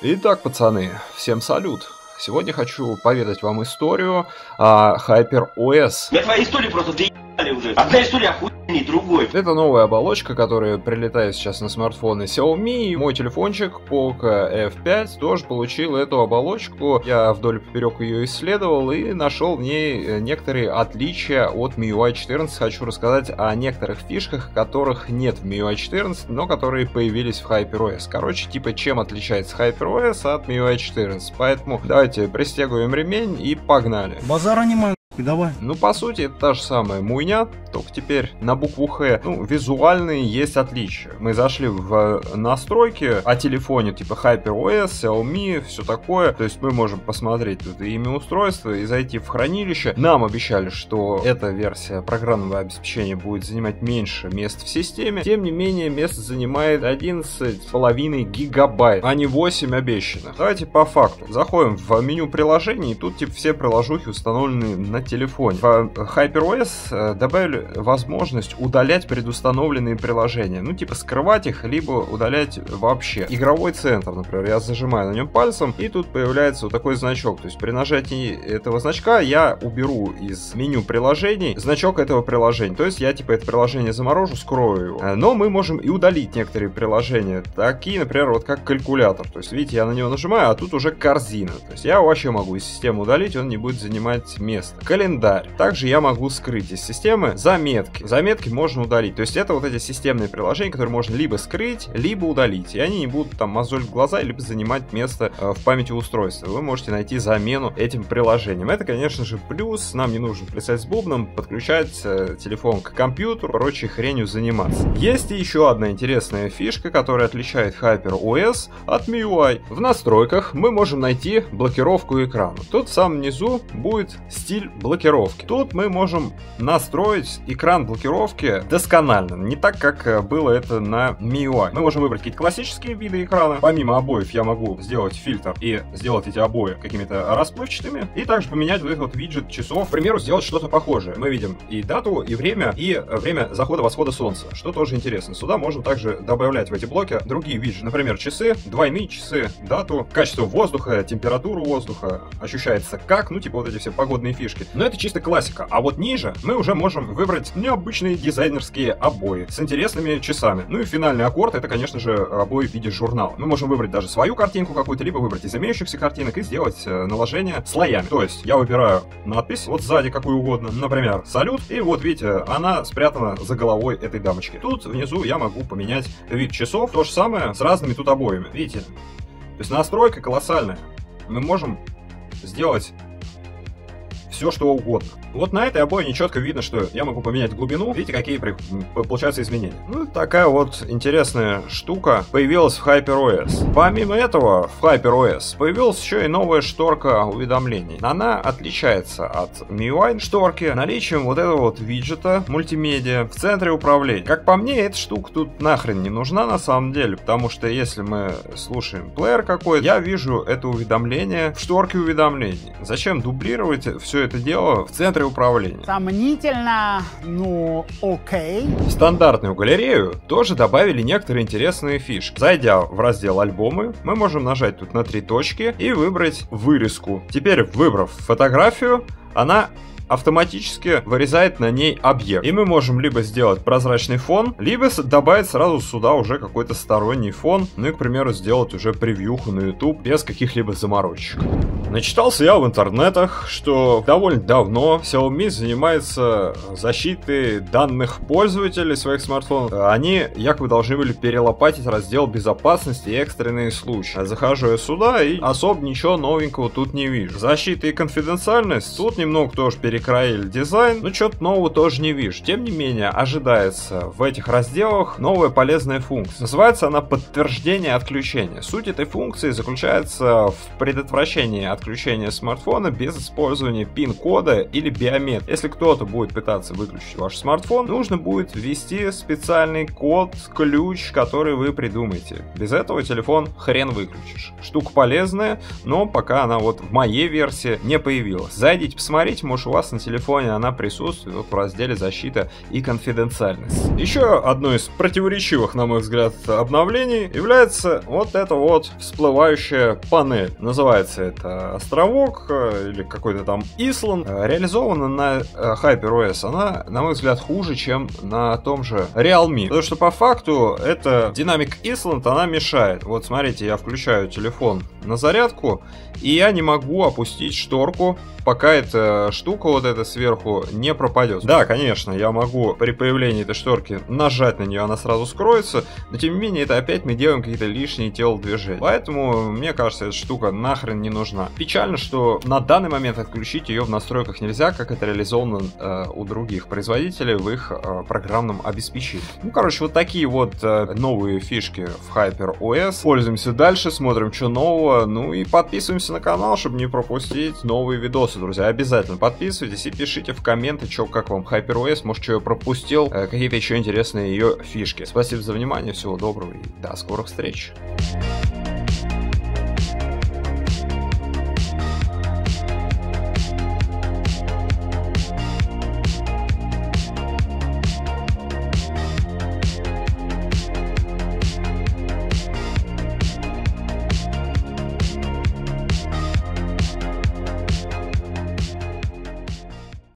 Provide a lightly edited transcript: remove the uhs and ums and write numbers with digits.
Итак, пацаны, всем салют. Сегодня хочу поведать вам историю о HyperOS. Я твои истории просто доебали уже. Одна история охуенней другой. Это новая оболочка, которая прилетает сейчас на смартфоны Xiaomi. Мой телефончик Poco F5 тоже получил эту оболочку. Я вдоль и поперек ее исследовал и нашел в ней некоторые отличия от MIUI 14. Хочу рассказать о некоторых фишках, которых нет в MIUI 14, но которые появились в HyperOS. Короче, типа, чем отличается HyperOS от MIUI 14. Поэтому давайте пристегиваем ремень и погнали. Базара не могу. Давай. Ну, по сути, это та же самая муйня, только теперь на букву Х. Ну, визуальные есть отличия. Мы зашли в настройки о телефоне, типа HyperOS, Xiaomi, все такое. То есть мы можем посмотреть тут имя устройства и зайти в хранилище. Нам обещали, что эта версия программного обеспечения будет занимать меньше места в системе. Тем не менее, место занимает 11,5 гигабайт, а не 8 обещанных. Давайте по факту. Заходим в меню приложений, и тут типа все приложухи установлены на телефоне. В HyperOS добавили возможность удалять предустановленные приложения. Ну, типа скрывать их, либо удалять вообще. Игровой центр, например, я зажимаю на нем пальцем, и тут появляется вот такой значок. То есть при нажатии этого значка я уберу из меню приложений значок этого приложения. То есть я типа это приложение заморожу, скрою его. Но мы можем и удалить некоторые приложения. Такие, например, вот как калькулятор. То есть, видите, я на него нажимаю, а тут уже корзина. То есть я вообще могу из системы удалить, он не будет занимать место. Календарь. Также я могу скрыть из системы заметки. Заметки можно удалить. То есть это вот эти системные приложения, которые можно либо скрыть, либо удалить. И они не будут там мозолить глаза, либо занимать место в памяти устройства. Вы можете найти замену этим приложениям. Это, конечно же, плюс. Нам не нужно плясать с бубном, подключать телефон к компьютеру, прочей хренью заниматься. Есть и еще одна интересная фишка, которая отличает HyperOS от MIUI. В настройках мы можем найти блокировку экрана. Тут в самом низу будет стиль блокировки. Тут мы можем настроить экран блокировки досконально, не так, как было это на MIUI. Мы можем выбрать какие-то классические виды экрана. Помимо обоев я могу сделать фильтр и сделать эти обои какими-то расплывчатыми. И также поменять вот этот вот виджет часов. К примеру, сделать что-то похожее. Мы видим и дату, и время захода-восхода солнца, что тоже интересно. Сюда можно также добавлять в эти блоки другие виджеты. Например, часы, двойные часы, дату, качество воздуха, температуру воздуха, ощущается как, ну типа вот эти все погодные фишки. Но это чисто классика. А вот ниже мы уже можем выбрать необычные дизайнерские обои с интересными часами. Ну и финальный аккорд — это, конечно же, обои в виде журнала. Мы можем выбрать даже свою картинку какую-то, либо выбрать из имеющихся картинок и сделать наложение слоями. То есть я выбираю надпись, вот сзади какую угодно, например, салют, и вот видите, она спрятана за головой этой дамочки. Тут внизу я могу поменять вид часов. То же самое с разными тут обоями. Видите? То есть настройка колоссальная. Мы можем сделать все что угодно. Вот на этой обоине четко видно, что я могу поменять глубину. Видите, какие получаются изменения. Ну, такая вот интересная штука появилась в HyperOS. Помимо этого, в HyperOS появилась еще и новая шторка уведомлений. Она отличается от MIUI шторки наличием вот этого вот виджета мультимедиа в центре управления. Как по мне, эта штука тут нахрен не нужна на самом деле, потому что если мы слушаем плеер какой-то, я вижу это уведомление в шторке уведомлений. Зачем дублировать все это дело в центре управления? Сомнительно, ну окей. В стандартную галерею тоже добавили некоторые интересные фишки. Зайдя в раздел альбомы, мы можем нажать тут на 3 точки и выбрать вырезку. Теперь, выбрав фотографию, она автоматически вырезает на ней объект. И мы можем либо сделать прозрачный фон, либо добавить сразу сюда уже какой-то сторонний фон. Ну и, к примеру, сделать уже превьюху на YouTube без каких-либо заморочек. Начитался я в интернетах, что довольно давно Xiaomi занимается защитой данных пользователей своих смартфонов. Они якобы должны были перелопатить раздел безопасности и экстренные случаи. Захожу я сюда и особо ничего новенького тут не вижу. Защита и конфиденциальность тут немного тоже перекроили дизайн, но что-то нового тоже не вижу. Тем не менее, ожидается в этих разделах новая полезная функция. Называется она подтверждение отключения. Суть этой функции заключается в предотвращении отключения смартфона без использования пин-кода или биометрии. Если кто-то будет пытаться выключить ваш смартфон, нужно будет ввести специальный код, ключ, который вы придумаете. Без этого телефон хрен выключишь. Штука полезная, но пока она вот в моей версии не появилась. Зайдите, посмотрите, может у вас вас на телефоне она присутствует вот в разделе «Защита и конфиденциальность». Еще одно из противоречивых, на мой взгляд, обновлений является вот эта вот всплывающая панель. Называется это островок или какой-то там Исланд. Реализована на HyperOS она, на мой взгляд, хуже, чем на том же Realme. Потому что по факту эта Dynamic Island, она мешает. Вот смотрите, я включаю телефон на зарядку, и я не могу опустить шторку, пока эта штука вот эта сверху не пропадет. Да, конечно, я могу при появлении этой шторки нажать на нее, она сразу скроется, но тем не менее это опять мы делаем какие-то лишние телодвижения. Поэтому, мне кажется, эта штука нахрен не нужна. Печально, что на данный момент отключить ее в настройках нельзя, как это реализовано у других производителей в их программном обеспечении. Ну, короче, вот такие вот новые фишки в HyperOS. Пользуемся дальше, смотрим, что нового, ну и подписываемся на канал, чтобы не пропустить новые видосы, друзья. Обязательно подписывайтесь и пишите в комменты, что, как вам HyperOS, может, что я пропустил, какие-то еще интересные ее фишки. Спасибо за внимание, всего доброго и до скорых встреч.